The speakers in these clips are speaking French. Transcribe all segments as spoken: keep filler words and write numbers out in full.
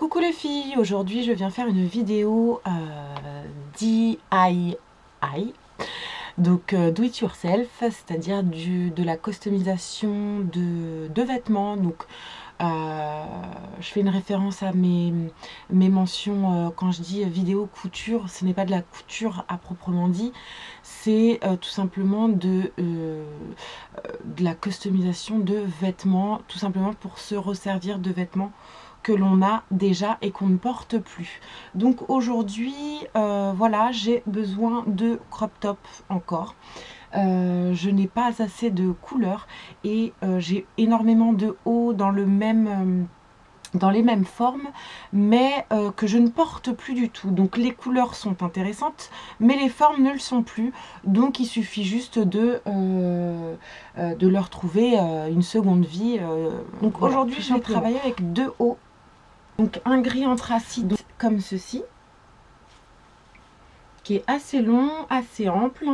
Coucou les filles, aujourd'hui je viens faire une vidéo euh, D I Y, donc euh, do it yourself, c'est-à-dire de la customisation de, de vêtements. Donc euh, je fais une référence à mes, mes mentions euh, quand je dis vidéo couture, ce n'est pas de la couture à proprement dit, c'est euh, tout simplement de, euh, de la customisation de vêtements, tout simplement pour se resservir de vêtements que l'on a déjà et qu'on ne porte plus. Donc aujourd'hui euh, voilà, j'ai besoin de crop top encore. Euh, je n'ai pas assez de couleurs et euh, j'ai énormément de hauts dans le même euh, dans les mêmes formes, mais euh, que je ne porte plus du tout. Donc les couleurs sont intéressantes, mais les formes ne le sont plus. Donc il suffit juste de, euh, euh, de leur trouver euh, une seconde vie. Euh, donc voilà, aujourd'hui je vais travailler avec deux hauts. Donc un gris anthracite comme ceci, qui est assez long, assez ample,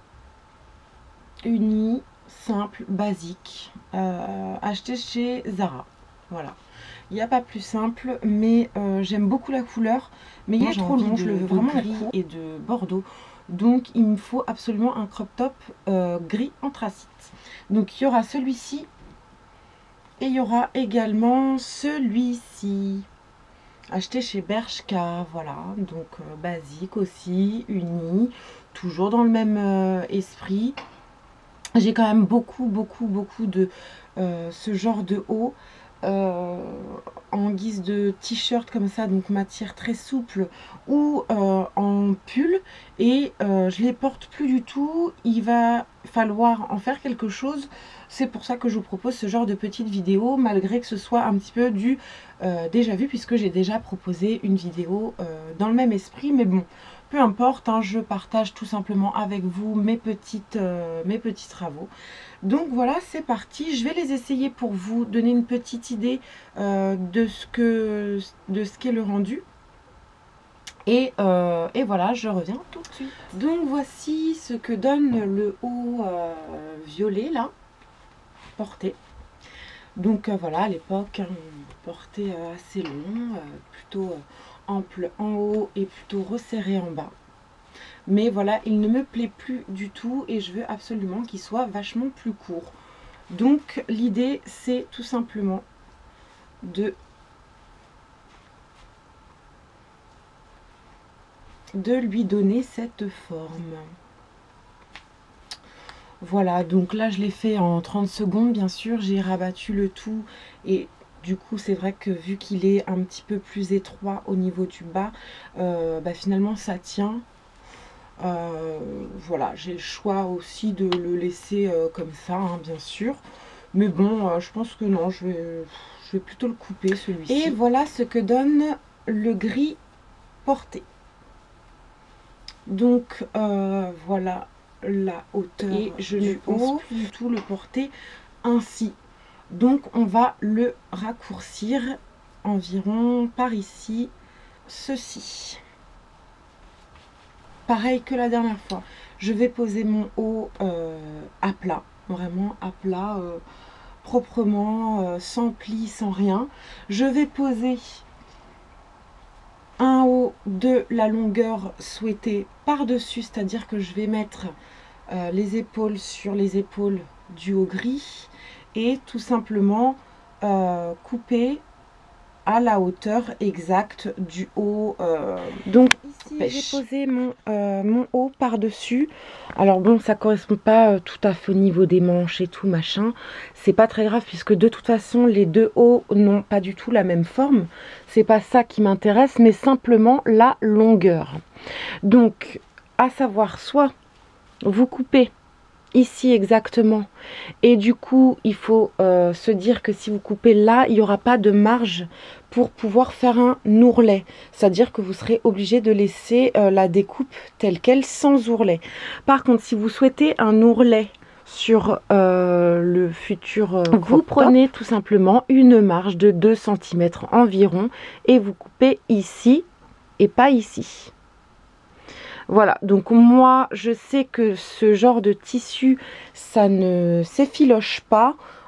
uni, simple, basique, euh, acheté chez Zara. Voilà, il n'y a pas plus simple, mais euh, j'aime beaucoup la couleur, mais il est trop long, je le veux vraiment gris et de bordeaux. Donc il me faut absolument un crop top euh, gris anthracite. Donc il y aura celui-ci et il y aura également celui-ci. Acheté chez Bershka, voilà, donc euh, basique aussi, uni, toujours dans le même euh, esprit. J'ai quand même beaucoup, beaucoup, beaucoup de euh, ce genre de haut euh, en guise de t-shirt comme ça, donc matière très souple, ou euh, en pull, et euh, je les porte plus du tout. Il va falloir en faire quelque chose. C'est pour ça que je vous propose ce genre de petite vidéo, malgré que ce soit un petit peu du euh, déjà vu, puisque j'ai déjà proposé une vidéo euh, dans le même esprit. Mais bon, peu importe, hein, je partage tout simplement avec vous mes, petites, euh, mes petits travaux. Donc voilà, c'est parti. Je vais les essayer pour vous donner une petite idée euh, de ce que de ce qu'est le rendu. Et, euh, et voilà, je reviens tout de suite. Donc voici ce que donne le haut euh, violet là, porté. Donc euh, voilà, à l'époque, hein, porté euh, assez long, euh, plutôt euh, ample en haut et plutôt resserré en bas. Mais voilà, il ne me plaît plus du tout et je veux absolument qu'il soit vachement plus court. Donc l'idée, c'est tout simplement de de lui donner cette forme. Voilà, donc là je l'ai fait en trente secondes, bien sûr, j'ai rabattu le tout et du coup c'est vrai que vu qu'il est un petit peu plus étroit au niveau du bas, euh, bah, finalement ça tient. Euh, voilà, j'ai le choix aussi de le laisser euh, comme ça, hein, bien sûr. Mais bon, euh, je pense que non, je vais, je vais plutôt le couper celui-ci. Et voilà ce que donne le gris porté. Donc euh, voilà la hauteur et je ne pense plus du tout le porter ainsi. Donc on va le raccourcir environ par ici, ceci. Pareil que la dernière fois, je vais poser mon haut euh, à plat, vraiment à plat, euh, proprement, euh, sans plis, sans rien. Je vais poser un haut de la longueur souhaitée par-dessus, c'est-à-dire que je vais mettre euh, les épaules sur les épaules du haut gris et tout simplement euh, couper à la hauteur exacte du haut. Euh, donc ici j'ai posé mon, euh, mon haut par-dessus. Alors bon, ça correspond pas euh, tout à fait au niveau des manches et tout machin. C'est pas très grave puisque de toute façon les deux hauts n'ont pas du tout la même forme. C'est pas ça qui m'intéresse, mais simplement la longueur. Donc à savoir, soit vous coupez ici exactement et du coup il faut euh, se dire que si vous coupez là, il n'y aura pas de marge pour pouvoir faire un ourlet, c'est à dire que vous serez obligé de laisser euh, la découpe telle quelle sans ourlet. Par contre, si vous souhaitez un ourlet sur euh, le futur euh, vous prenez tout simplement une marge de deux centimètres environ et vous coupez ici et pas ici. Voilà, donc moi je sais que ce genre de tissu ça ne s'effiloche pas,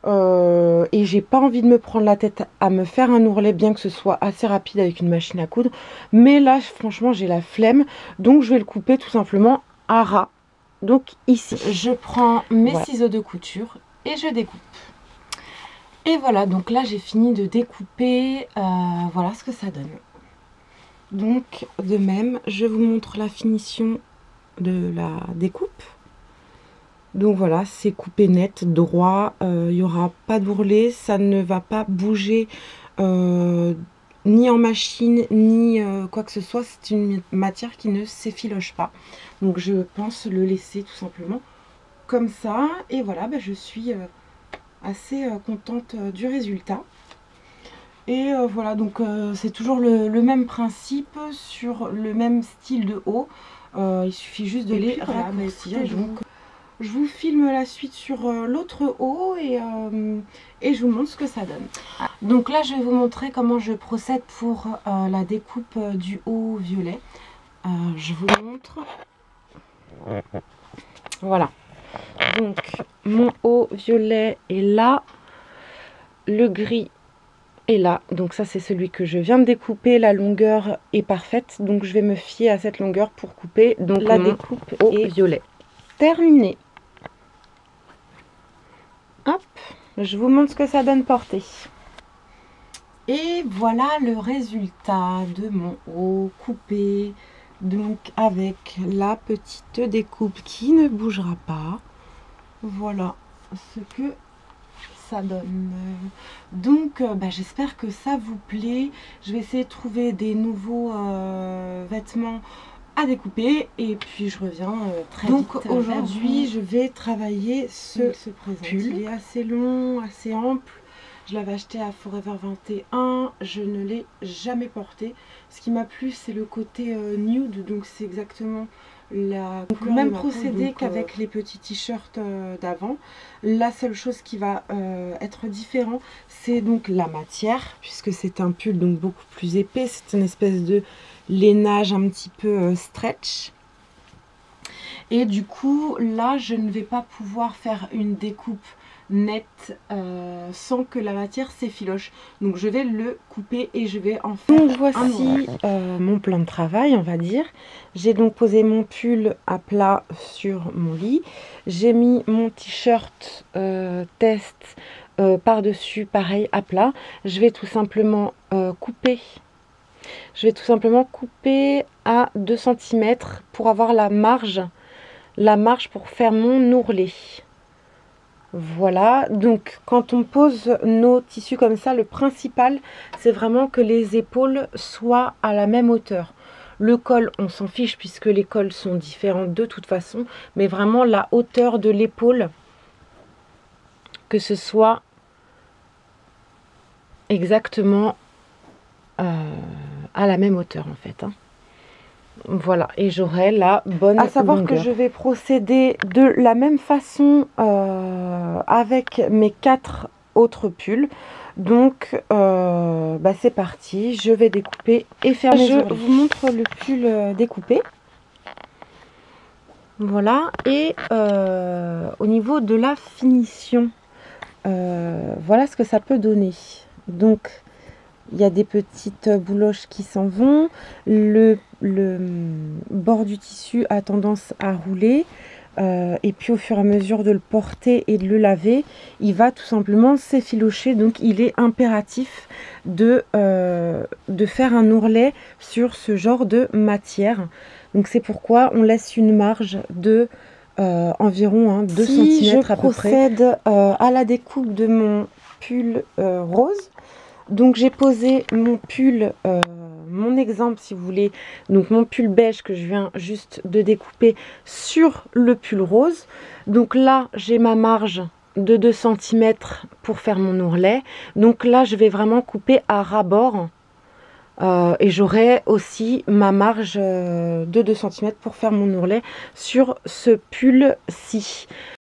Euh, et j'ai pas envie de me prendre la tête à me faire un ourlet, bien que ce soit assez rapide avec une machine à coudre. Mais là, franchement, j'ai la flemme. Donc, je vais le couper tout simplement à ras. Donc, ici. Je prends mes voilà. ciseaux de couture et je découpe. Et voilà, donc là, j'ai fini de découper. Euh, voilà ce que ça donne. Donc, de même, je vous montre la finition de la découpe. Donc voilà, c'est coupé net, droit, il euh, n'y aura pas d'ourlet, ça ne va pas bouger euh, ni en machine, ni euh, quoi que ce soit. C'est une matière qui ne s'effiloche pas. Donc je pense le laisser tout simplement comme ça. Et voilà, bah, je suis euh, assez euh, contente euh, du résultat. Et euh, voilà, donc euh, c'est toujours le, le même principe sur le même style de haut. Euh, il suffit juste de et les voilà, raccourcir. Donc, je vous filme la suite sur euh, l'autre haut et, euh, et je vous montre ce que ça donne. Donc là, je vais vous montrer comment je procède pour euh, la découpe euh, du haut violet. Euh, je vous montre. Voilà. Donc, mon haut violet est là. Le gris est là. Donc ça, c'est celui que je viens de découper. La longueur est parfaite. Donc, je vais me fier à cette longueur pour couper. Donc, la découpe au violet. Terminé. Hop, je vous montre ce que ça donne porté. Et voilà le résultat de mon haut coupé. Donc avec la petite découpe qui ne bougera pas. Voilà ce que ça donne. Donc bah, j'espère que ça vous plaît. Je vais essayer de trouver des nouveaux euh, vêtements à découper et puis je reviens euh, très donc vite. Donc aujourd'hui je vais travailler ce, ce pull. Il est assez long, assez ample. Je l'avais acheté à Forever vingt et un, je ne l'ai jamais porté. Ce qui m'a plu, c'est le côté euh, nude, donc c'est exactement la donc, le même procédé qu'avec euh... les petits t-shirts euh, d'avant. La seule chose qui va euh, être différent, c'est donc la matière, puisque c'est un pull donc beaucoup plus épais. C'est une espèce de lainage un petit peu euh, stretch. Et du coup, là, je ne vais pas pouvoir faire une découpe nette euh, sans que la matière s'effiloche. Donc je vais le couper et je vais en faire donc, voici euh, mon plan de travail, on va dire. J'ai donc posé mon pull à plat sur mon lit. J'ai mis mon t-shirt euh, test euh, par-dessus, pareil, à plat. Je vais tout simplement euh, couper. Je vais tout simplement couper à deux centimètres pour avoir la marge, la marge pour faire mon ourlet. Voilà, donc quand on pose nos tissus comme ça, le principal, c'est vraiment que les épaules soient à la même hauteur. Le col, on s'en fiche puisque les cols sont différents de toute façon, mais vraiment la hauteur de l'épaule, que ce soit exactement euh, à la même hauteur en fait. Hein. Voilà, et j'aurai la bonne longueur. À savoir longueur. Que je vais procéder de la même façon euh, avec mes quatre autres pulls. Donc, euh, bah c'est parti, je vais découper et faire mes ourlets. Je vous montre le pull euh, découpé. Voilà, et euh, au niveau de la finition, euh, voilà ce que ça peut donner. Donc, il y a des petites bouloches qui s'en vont. Le, le bord du tissu a tendance à rouler. Euh, et puis au fur et à mesure de le porter et de le laver, il va tout simplement s'effilocher. Donc il est impératif de, euh, de faire un ourlet sur ce genre de matière. Donc c'est pourquoi on laisse une marge de euh, environ hein, deux si centimètres à peu près. Je procède euh, à la découpe de mon pull euh, rose. Donc j'ai posé mon pull, euh, mon exemple si vous voulez, donc mon pull beige que je viens juste de découper sur le pull rose. Donc là j'ai ma marge de deux centimètres pour faire mon ourlet. Donc là je vais vraiment couper à ras bord euh, et j'aurai aussi ma marge de deux centimètres pour faire mon ourlet sur ce pull-ci.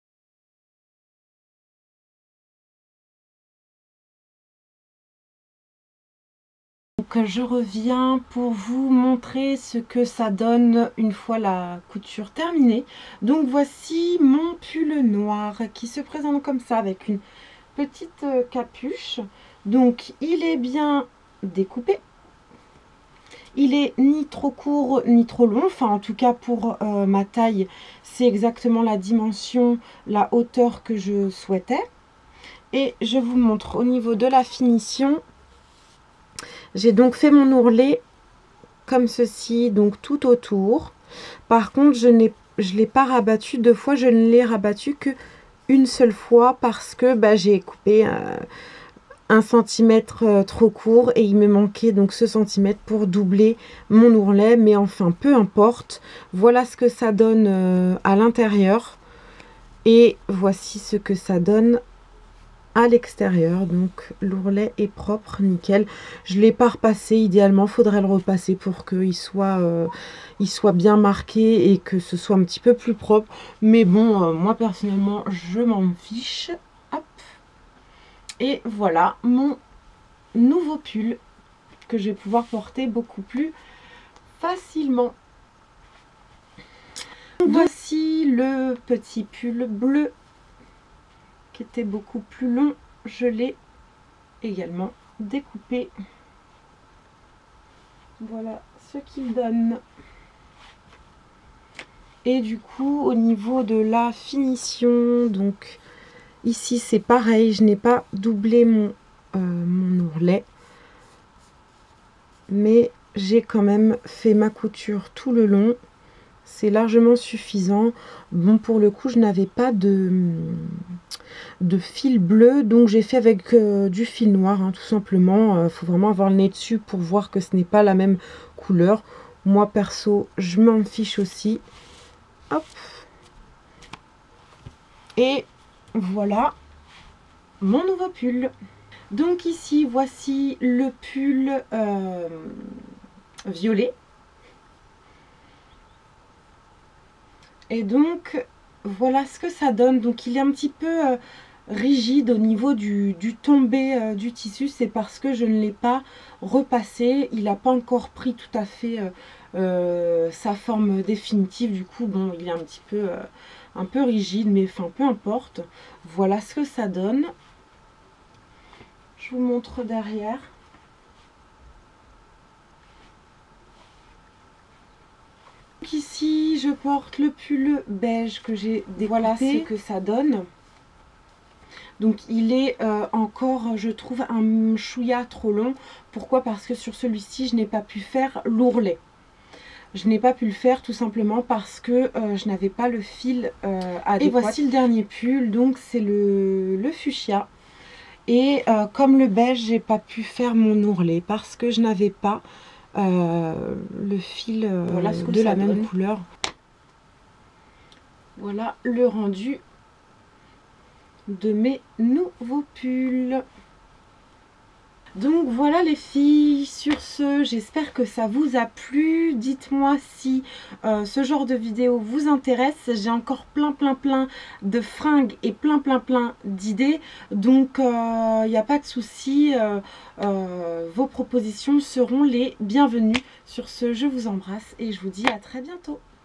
Donc je reviens pour vous montrer ce que ça donne une fois la couture terminée. Donc voici mon pull noir qui se présente comme ça avec une petite capuche. Donc il est bien découpé. Il est ni trop court ni trop long. Enfin en tout cas pour euh, ma taille, c'est exactement la dimension, la hauteur que je souhaitais. Et je vous montre au niveau de la finition. J'ai donc fait mon ourlet comme ceci, donc tout autour. Par contre, je n'ai je l'ai pas rabattu deux fois, je ne l'ai rabattu que une seule fois parce que bah, j'ai coupé euh, un centimètre euh, trop court et il me manquait donc ce centimètre pour doubler mon ourlet. Mais enfin, peu importe. Voilà ce que ça donne euh, à l'intérieur et voici ce que ça donne à l'extérieur. Donc l'ourlet est propre, nickel. Je l'ai pas repassé, idéalement faudrait le repasser pour qu'il soit euh, il soit bien marqué et que ce soit un petit peu plus propre, mais bon euh, moi personnellement je m'en fiche. Hop. Et voilà mon nouveau pull que je vais pouvoir porter beaucoup plus facilement. Voici le petit pull bleu qui était beaucoup plus long, je l'ai également découpé. Voilà ce qu'il donne. Et du coup au niveau de la finition, donc ici c'est pareil, je n'ai pas doublé mon, euh, mon ourlet, mais j'ai quand même fait ma couture tout le long. C'est largement suffisant. Bon, pour le coup, je n'avais pas de, de fil bleu, donc j'ai fait avec euh, du fil noir, hein, tout simplement. Il euh, faut vraiment avoir le nez dessus pour voir que ce n'est pas la même couleur. Moi, perso, je m'en fiche aussi. Hop. Et voilà mon nouveau pull. Donc ici, voici le pull euh, violet. Et donc, voilà ce que ça donne. Donc, il est un petit peu euh, rigide au niveau du, du tombé euh, du tissu. C'est parce que je ne l'ai pas repassé. Il n'a pas encore pris tout à fait euh, euh, sa forme définitive. Du coup, bon, il est un petit peu, euh, un peu rigide. Mais enfin, peu importe. Voilà ce que ça donne. Je vous montre derrière. Donc ici je porte le pull beige que j'ai découpé. Voilà ce que ça donne. Donc il est euh, encore, je trouve, un chouïa trop long. Pourquoi? Parce que sur celui-ci je n'ai pas pu faire l'ourlet. Je n'ai pas pu le faire tout simplement parce que euh, je n'avais pas le fil euh, adéquat. Et voici le dernier pull, donc c'est le, le fuchsia. Et euh, comme le beige, j'ai pas pu faire mon ourlet parce que je n'avais pas Euh, le fil euh, voilà de la même couleur. Voilà le rendu de mes nouveaux pulls. Donc voilà les filles, sur ce j'espère que ça vous a plu. Dites-moi si euh, ce genre de vidéo vous intéresse. J'ai encore plein plein plein de fringues et plein plein plein d'idées, donc il euh, n'y a pas de souci, euh, euh, vos propositions seront les bienvenues. Sur ce je vous embrasse et je vous dis à très bientôt.